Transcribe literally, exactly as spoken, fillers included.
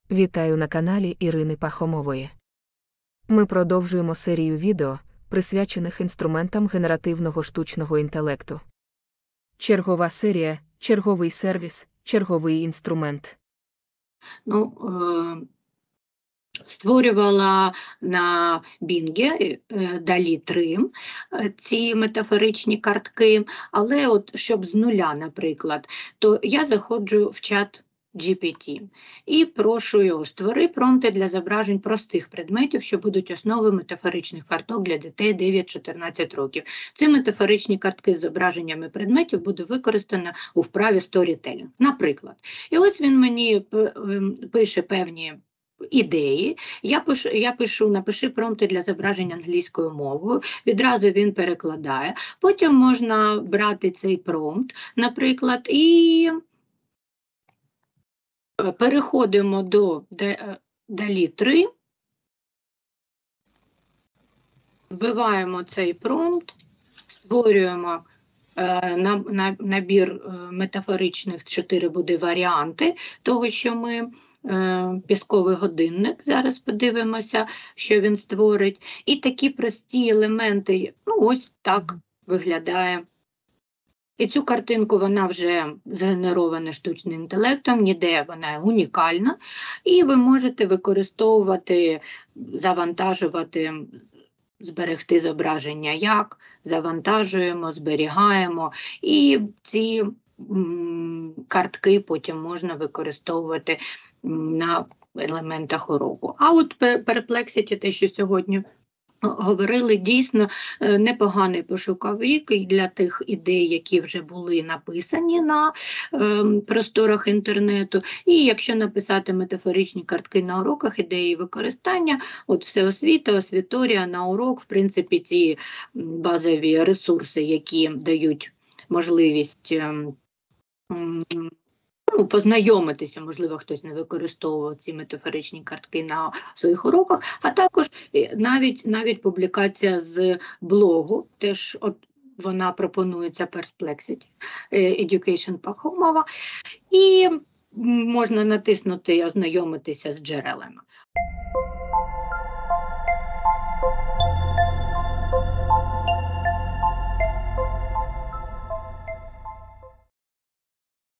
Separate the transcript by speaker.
Speaker 1: Вітаю на каналі Ірини Пахомової. Ми продовжуємо серію відео, присвячених інструментам генеративного штучного інтелекту. Чергова серія, черговий сервіс, черговий інструмент.
Speaker 2: Ну, е створювала на Bing далі три ці метафоричні картки, але от щоб з нуля, наприклад, то я заходжу в чат джі пі ті і прошу його: створи промпти для зображень простих предметів, що будуть основою метафоричних карток для дітей дев'ять-чотирнадцять років. Ці метафоричні картки з зображеннями предметів буде використано у вправі сторітелінг, наприклад. І ось він мені пише певні ідеї, я пишу, я пишу, напиши промпти для зображень англійською мовою, відразу він перекладає, потім можна брати цей промпт, наприклад, і переходимо до далі три, вбиваємо цей промпт, створюємо е, набір е, метафоричних, чотири буде варіанти того, що ми пісковий годинник, зараз подивимося, що він створить. І такі прості елементи, ну ось так виглядає. І цю картинку вона вже згенерована штучним інтелектом, ніде вона унікальна, і ви можете використовувати, завантажувати, зберегти зображення як, завантажуємо, зберігаємо, і ці м, картки потім можна використовувати на елементах уроку. А от Perplexity, те, що сьогодні говорили, дійсно непоганий пошуковик для тих ідей, які вже були написані на е, просторах інтернету. І якщо написати метафоричні картки на уроках, ідеї використання, от Всеосвіта, Освіторія, на урок, в принципі, ті базові ресурси, які дають можливість е, Ну, познайомитися, можливо, хтось не використовував ці метафоричні картки на своїх уроках, а також навіть, навіть публікація з блогу, теж от вона пропонується Perplexity, Education Пахомова, і можна натиснути і ознайомитися з джерелами.